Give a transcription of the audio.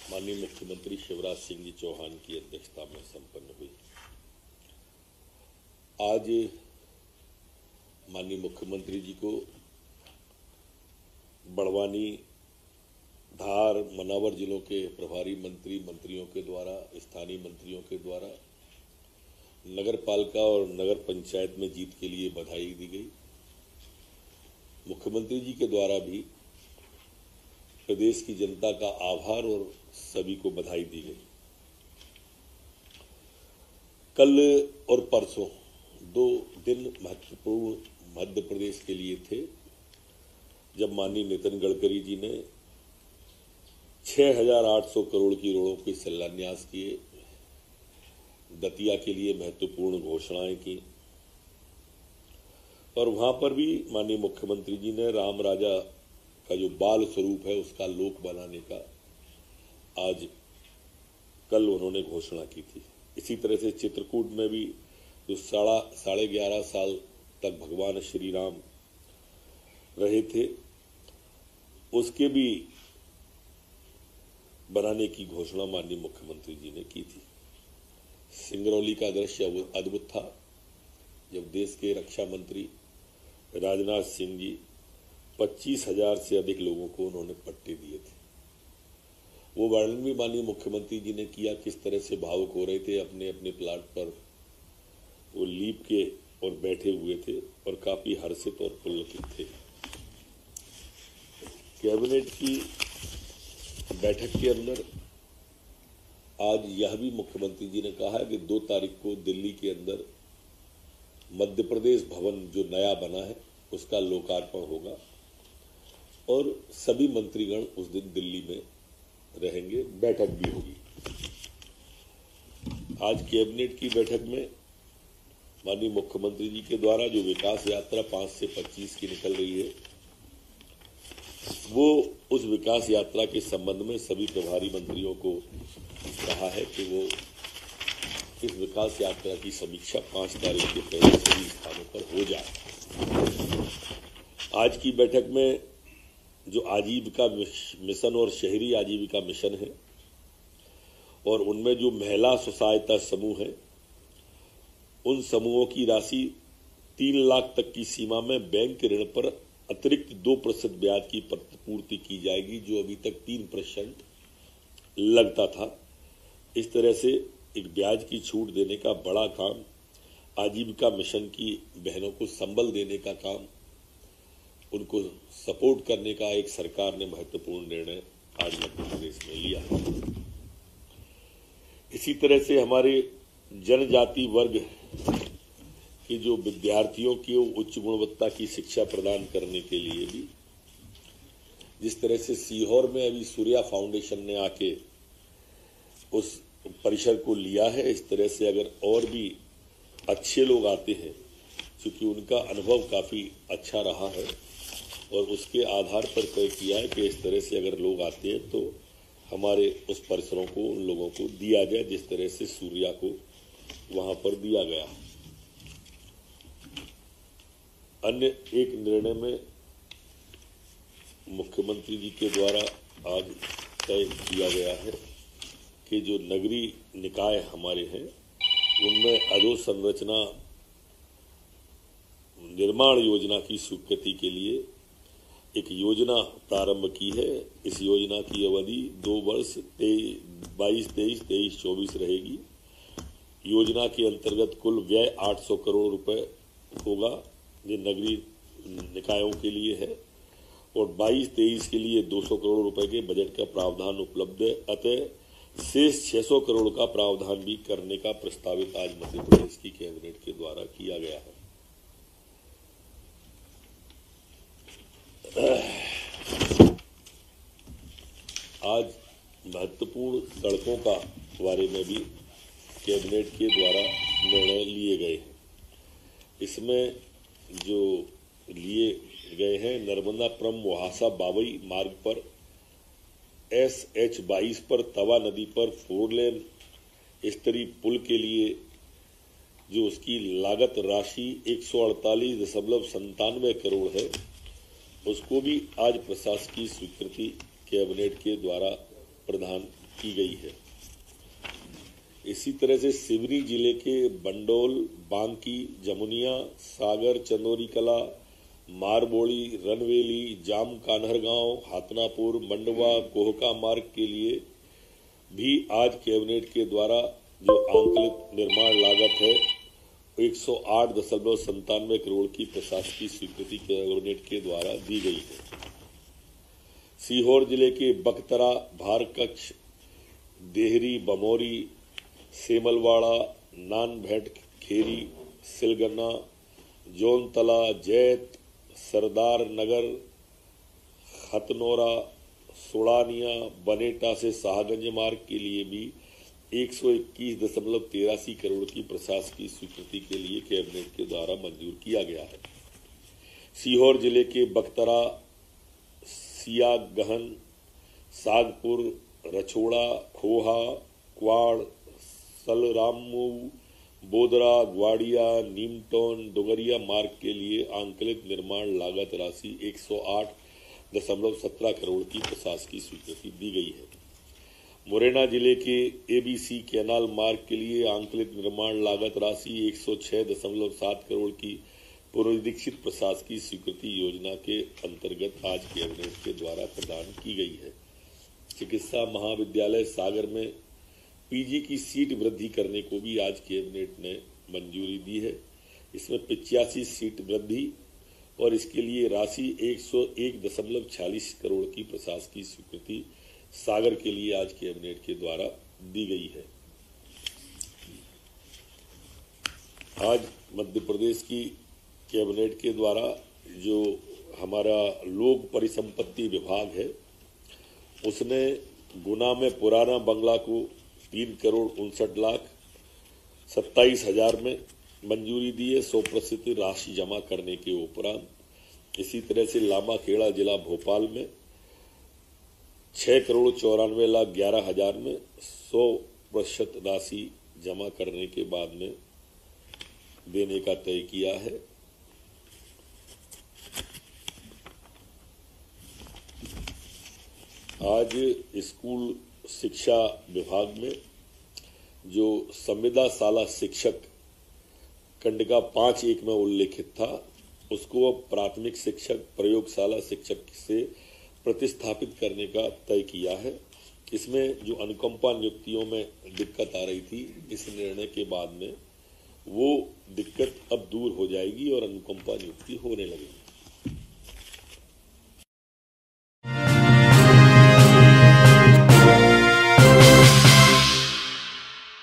माननीय मुख्यमंत्री शिवराज सिंह जी चौहान की अध्यक्षता में संपन्न हुई। आज माननीय मुख्यमंत्री जी को बड़वानी, धार, मनावर जिलों के प्रभारी मंत्रियों के द्वारा, स्थानीय मंत्रियों के द्वारा नगर पालिका और नगर पंचायत में जीत के लिए बधाई दी गई। मुख्यमंत्री जी के द्वारा भी प्रदेश की जनता का आभार और सभी को बधाई दी गई। कल और परसों 2 दिन महत्वपूर्ण मध्य प्रदेश के लिए थे, जब माननीय नितिन गडकरी जी ने 6,800 करोड़ की रोडों के शिलान्यास किए, दतिया के लिए महत्वपूर्ण घोषणाएं की और वहां पर भी माननीय मुख्यमंत्री जी ने राम राजा का जो बाल स्वरूप है उसका लोक बनाने का आज कल उन्होंने घोषणा की थी। इसी तरह से चित्रकूट में भी जो 11.5 साल तक भगवान श्री राम रहे थे, उसके भी बनाने की घोषणा माननीय मुख्यमंत्री जी ने की थी। सिंगरौली का दृश्य अद्भुत था, जब देश के रक्षा मंत्री राजनाथ सिंह जी 25,000 से अधिक लोगों को उन्होंने पट्टे दिए थे। वो वर्णन भी माननीय मुख्यमंत्री जी ने किया, किस तरह से भावुक हो रहे थे। अपने अपने प्लाट पर वो लीप के और बैठे हुए थे और काफी हर्षित और पुलकित थे। कैबिनेट की बैठक के अंदर आज यह भी मुख्यमंत्री जी ने कहा है कि 2 तारीख को दिल्ली के अंदर मध्य प्रदेश भवन जो नया बना है उसका लोकार्पण होगा और सभी मंत्रीगण उस दिन दिल्ली में रहेंगे, बैठक भी होगी। आज कैबिनेट की बैठक में माननीय मुख्यमंत्री जी के द्वारा जो विकास यात्रा 5 से 25 की निकल रही है, वो उस विकास यात्रा के संबंध में सभी प्रभारी मंत्रियों को कहा है कि वो इस विकास यात्रा की समीक्षा 5 तारीख के पहले सभी स्थानों पर हो जाए। आज की बैठक में जो आजीविका मिशन और शहरी आजीविका मिशन है और उनमें जो महिला स्वसहायता समूह है, उन समूहों की राशि 3 लाख तक की सीमा में बैंक ऋण पर अतिरिक्त 2% ब्याज की प्रतिपूर्ति की जाएगी, जो अभी तक 3% लगता था। इस तरह से एक ब्याज की छूट देने का बड़ा काम, आजीविका मिशन की बहनों को संबल देने का काम, उनको सपोर्ट करने का एक सरकार ने महत्वपूर्ण निर्णय आज मध्य प्रदेश में लिया। इसी तरह से हमारे जनजाति वर्ग के जो विद्यार्थियों की उच्च गुणवत्ता की शिक्षा प्रदान करने के लिए भी, जिस तरह से सीहोर में अभी सूर्या फाउंडेशन ने आके उस परिसर को लिया है, इस तरह से अगर और भी अच्छे लोग आते हैं, क्योंकि उनका अनुभव काफी अच्छा रहा है और उसके आधार पर तय किया है कि इस तरह से अगर लोग आते हैं तो हमारे उस परिसरों को उन लोगों को दिया जाए, जिस तरह से सूर्या को वहां पर दिया गया। अन्य एक निर्णय में मुख्यमंत्री जी के द्वारा आज तय किया गया है कि जो नगरीय निकाय हमारे हैं, उनमें अधोसंरचना निर्माण योजना की स्वीकृति के लिए एक योजना प्रारंभ की है। इस योजना की अवधि 2 वर्ष 22-23 रहेगी। योजना के अंतर्गत कुल व्यय 800 करोड़ रुपए होगा, जो नगरीय निकायों के लिए है, और 22-23 के लिए 200 करोड़ रुपए के बजट का प्रावधान उपलब्ध है। अतः शेष 600 करोड़ का प्रावधान भी करने का प्रस्तावित आज मध्य प्रदेश की कैबिनेट के द्वारा किया गया है। आज महत्वपूर्ण सड़कों का बारे में भी कैबिनेट के द्वारा निर्णय लिए गए हैं। इसमें जो लिए गए हैं, नर्मदापुरम मोहासा बावई मार्ग पर SH-22 पर तवा नदी पर 4 लेन स्तरीय पुल के लिए जो उसकी लागत राशि 148.97 करोड़ है, उसको भी आज प्रशासकीय स्वीकृति कैबिनेट के द्वारा प्रदान की गई है। इसी तरह से सिवनी जिले के बंडोल, बांकी, जमुनिया, सागर, चंदोरी कला, मारबोड़ी, रनवेली, जाम कान्हरगांव, हातनापुर, मंडवा, कोहका मार्ग के लिए भी आज कैबिनेट के द्वारा जो आंकलित निर्माण लागत है 108.97 करोड़ की प्रशासकीय स्वीकृति कैबिनेट के द्वारा दी गई है। सीहोर जिले के बकतरा, भारकक्ष, देहरी, बमोरी, सेमलवाड़ा, नानभेट, खेरी, सिलगन्ना, जौनतला, जैत, सरदार नगर, हथनोरा, सुड़ानिया, बनेटा से शाहगंज मार्ग के लिए भी 121.83 करोड़ की प्रशासकीय स्वीकृति के लिए कैबिनेट के द्वारा मंजूर किया गया है। सीहोर जिले के बकतरा, सियागहन, सागपुर, रछोड़ा, खोहा, क्वाड़, सलरामू, बोदरा, ग्वाड़िया, नीमटौन, डोगरिया मार्ग के लिए आंकलित निर्माण लागत राशि 108.17 करोड़ की प्रशासकीय स्वीकृति दी गई है। मुरैना जिले के एबीसी कैनाल मार्ग के लिए आंकलित निर्माण लागत राशि 106.7 करोड़ की पूर्वनिरीक्षित प्रशासकीय स्वीकृति योजना के अंतर्गत आज कैबिनेट के द्वारा प्रदान की गई है। चिकित्सा महाविद्यालय सागर में पीजी की सीट वृद्धि करने को भी आज कैबिनेट ने मंजूरी दी है। इसमें 85 सीट वृद्धि और इसके लिए राशि 101.46 करोड़ की प्रशासकीय स्वीकृति सागर के लिए आज कैबिनेट के द्वारा दी गई है। आज मध्य प्रदेश की कैबिनेट के द्वारा जो हमारा लोक परिसंपत्ति विभाग है उसने गुना में पुराना बंगला को 3,59,27,000 में मंजूरी दी है 100% राशि जमा करने के उपरांत। इसी तरह से लामाखेड़ा जिला भोपाल में 6,94,11,000 में 100% राशि जमा करने के बाद में देने का तय किया है। आज स्कूल शिक्षा विभाग में जो संविदा शाला शिक्षक कंडिका 5(1) में उल्लेखित था उसको अब प्राथमिक शिक्षक, प्रयोगशाला शिक्षक से प्रतिस्थापित करने का तय किया है। इसमें जो अनुकंपा नियुक्तियों में दिक्कत आ रही थी, इस निर्णय के बाद में वो दिक्कत अब दूर हो जाएगी और अनुकंपा नियुक्ति होने लगेगी।